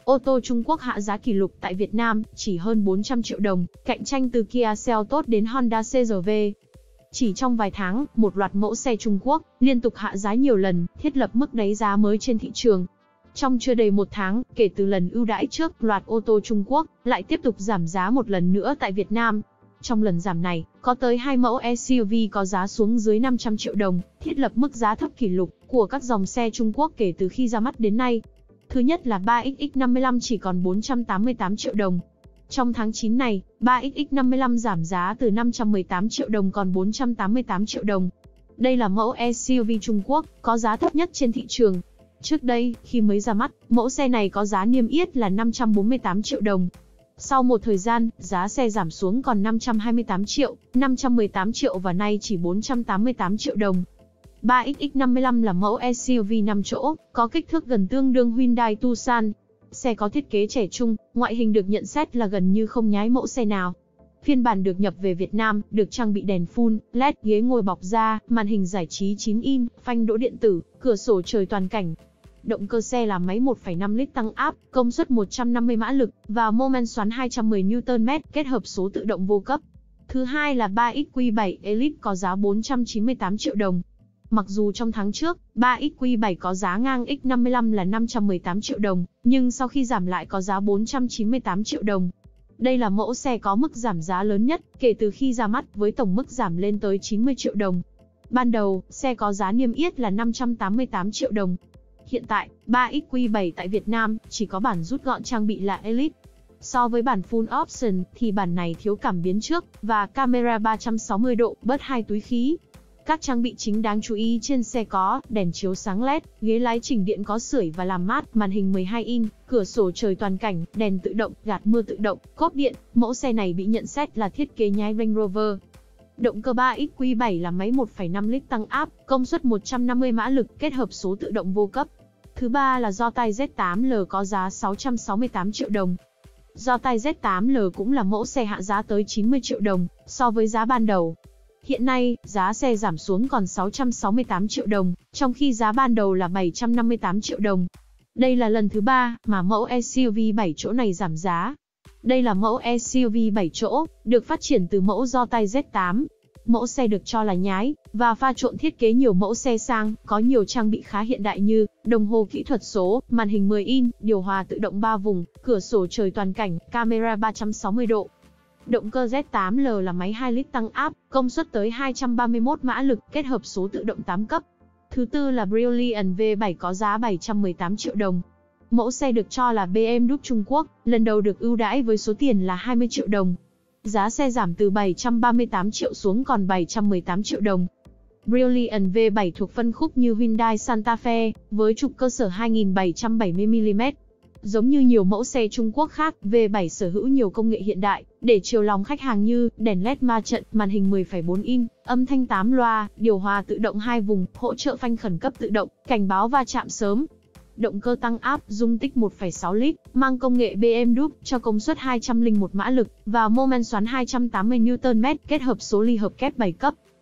Ô tô Trung Quốc hạ giá kỷ lục tại Việt Nam, chỉ hơn 400 triệu đồng, cạnh tranh từ Kia Seltos đến Honda CR-V. Chỉ trong vài tháng, một loạt mẫu xe Trung Quốc liên tục hạ giá nhiều lần, thiết lập mức đáy giá mới trên thị trường. Trong chưa đầy một tháng, kể từ lần ưu đãi trước, loạt ô tô Trung Quốc lại tiếp tục giảm giá một lần nữa tại Việt Nam. Trong lần giảm này, có tới 2 mẫu SUV có giá xuống dưới 500 triệu đồng, thiết lập mức giá thấp kỷ lục của các dòng xe Trung Quốc kể từ khi ra mắt đến nay. Thứ nhất là 3XX55 chỉ còn 488 triệu đồng. Trong tháng 9 này, 3XX55 giảm giá từ 518 triệu đồng còn 488 triệu đồng. Đây là mẫu SUV Trung Quốc có giá thấp nhất trên thị trường. Trước đây, khi mới ra mắt, mẫu xe này có giá niêm yết là 548 triệu đồng. Sau một thời gian, giá xe giảm xuống còn 528 triệu, 518 triệu và nay chỉ 488 triệu đồng. 3XX55 là mẫu SUV 5 chỗ, có kích thước gần tương đương Hyundai Tucson. Xe có thiết kế trẻ trung, ngoại hình được nhận xét là gần như không nhái mẫu xe nào. Phiên bản được nhập về Việt Nam, được trang bị đèn full LED, ghế ngồi bọc da, màn hình giải trí 9 inch, phanh đỗ điện tử, cửa sổ trời toàn cảnh. Động cơ xe là máy 1,5 lít tăng áp, công suất 150 mã lực và mô men xoắn 210 Nm, kết hợp số tự động vô cấp. Thứ hai là 3XQ7 Elite có giá 498 triệu đồng. Mặc dù trong tháng trước, 3XQ7 có giá ngang X55 là 518 triệu đồng, nhưng sau khi giảm lại có giá 498 triệu đồng. Đây là mẫu xe có mức giảm giá lớn nhất kể từ khi ra mắt, với tổng mức giảm lên tới 90 triệu đồng. Ban đầu, xe có giá niêm yết là 588 triệu đồng. Hiện tại, 3XQ7 tại Việt Nam chỉ có bản rút gọn trang bị là Elite. So với bản Full Option thì bản này thiếu cảm biến trước và camera 360 độ, bớt 2 túi khí. Các trang bị chính đáng chú ý trên xe có đèn chiếu sáng LED, ghế lái chỉnh điện có sưởi và làm mát, màn hình 12 inch, cửa sổ trời toàn cảnh, đèn tự động, gạt mưa tự động, cốp điện. Mẫu xe này bị nhận xét là thiết kế nhái Range Rover. Động cơ 3XQ7 là máy 1,5 lít tăng áp, công suất 150 mã lực, kết hợp số tự động vô cấp. Thứ ba là Zotye Z8L có giá 668 triệu đồng. Zotye Z8L cũng là mẫu xe hạ giá tới 90 triệu đồng so với giá ban đầu. Hiện nay, giá xe giảm xuống còn 668 triệu đồng, trong khi giá ban đầu là 758 triệu đồng. Đây là lần thứ 3 mà mẫu SUV 7 chỗ này giảm giá. Đây là mẫu SUV 7 chỗ, được phát triển từ mẫu Zotye Z8. Mẫu xe được cho là nhái và pha trộn thiết kế nhiều mẫu xe sang, có nhiều trang bị khá hiện đại như đồng hồ kỹ thuật số, màn hình 10 inch, điều hòa tự động 3 vùng, cửa sổ trời toàn cảnh, camera 360 độ. Động cơ Z8L là máy 2 lít tăng áp, công suất tới 231 mã lực, kết hợp số tự động 8 cấp. Thứ tư là Brilliant V7 có giá 718 triệu đồng. Mẫu xe được cho là BMW Trung Quốc, lần đầu được ưu đãi với số tiền là 20 triệu đồng. Giá xe giảm từ 738 triệu xuống còn 718 triệu đồng. Brilliant V7 thuộc phân khúc như Hyundai Santa Fe, với trục cơ sở 2770mm. Giống như nhiều mẫu xe Trung Quốc khác, V7 sở hữu nhiều công nghệ hiện đại để chiều lòng khách hàng như đèn LED ma trận, màn hình 10,4 inch, âm thanh 8 loa, điều hòa tự động 2 vùng, hỗ trợ phanh khẩn cấp tự động, cảnh báo va chạm sớm. Động cơ tăng áp, dung tích 1,6 lít, mang công nghệ BMW cho công suất 201 mã lực và mô men xoắn 280 Nm, kết hợp số ly hợp kép 7 cấp.